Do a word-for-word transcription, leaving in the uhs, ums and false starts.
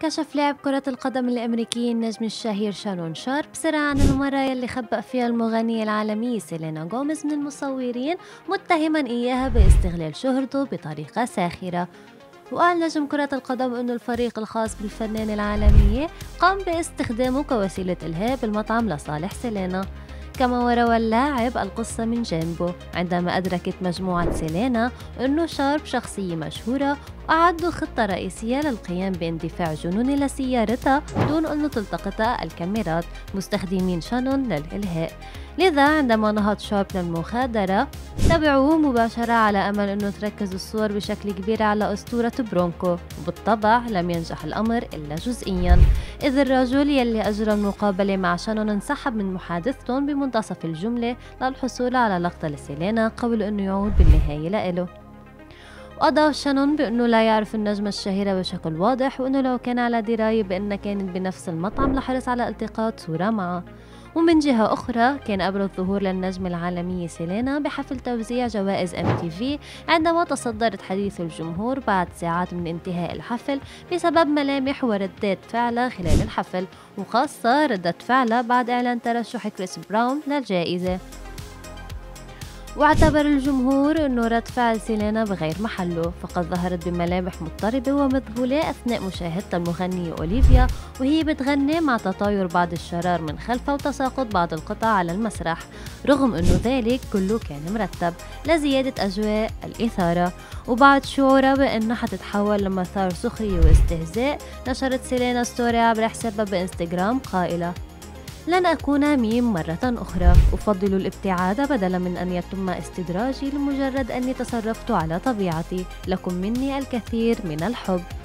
كشف لاعب كرة القدم الأمريكي النجم الشهير شارون شارب سرعة عن المرة يلي خبأ فيها المغنية العالمية سيلينا غوميز من المصورين، متهما إياها باستغلال شهرته بطريقة ساخرة. وقال نجم كرة القدم أنه الفريق الخاص بالفنانة العالمية قام باستخدامه كوسيلة إلهاء بالمطعم لصالح سيلينا. كما وروى اللاعب القصة من جانبه عندما أدركت مجموعة سيلينا أنه شارب شخصية مشهورة، وأعدوا خطة رئيسية للقيام باندفاع جنوني لسيارتها دون أنه تلتقطها الكاميرات، مستخدمين شانون للإلهاء. لذا عندما نهض شارب للمغادرة تبعوه مباشرة على أمل أنه تركز الصور بشكل كبير على أسطورة برونكو، وبالطبع لم ينجح الأمر إلا جزئيا، إذ الرجل يلي أجرى المقابلة مع شانون انسحب من محادثتهم بمنتصف الجملة للحصول على لقطة لسيلينا قبل أنه يعود بالنهاية لإله. وأضاف شانون بأنه لا يعرف النجمة الشهيرة بشكل واضح، وأنه لو كان على دراية بأنها كانت بنفس المطعم لحرص على التقاط صورة معه. ومن جهة أخرى كان أبرز ظهور للنجمة العالمية سيلينا بحفل توزيع جوائز إم تي في، عندما تصدرت حديث الجمهور بعد ساعات من انتهاء الحفل بسبب ملامح وردات فعلها خلال الحفل، وخاصة ردة فعلها بعد إعلان ترشح كريس براون للجائزة. واعتبر الجمهور أنه رد فعل سيلينا بغير محله، فقد ظهرت بملامح مضطربة ومذهولة أثناء مشاهدة المغنية أوليفيا وهي بتغني مع تطاير بعض الشرار من خلفها وتساقط بعض القطع على المسرح، رغم أنه ذلك كله كان مرتب لزيادة أجواء الإثارة. وبعد شعورها بأنها حتتحول لمثار سخرية واستهزاء، نشرت سيلينا ستوري عبر حسابها بإنستغرام قائلة: لن أكون ميم مرة أخرى، أفضل الابتعاد بدلا من أن يتم استدراجي لمجرد أني تصرفت على طبيعتي، لكم مني الكثير من الحب.